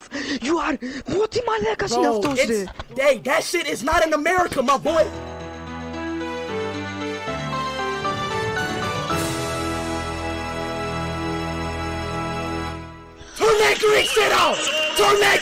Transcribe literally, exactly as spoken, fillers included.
You are what im maleka si Bro, naftosh it's, hey, that shit is not in America, my boy. Turn that Greek shit off! Turn that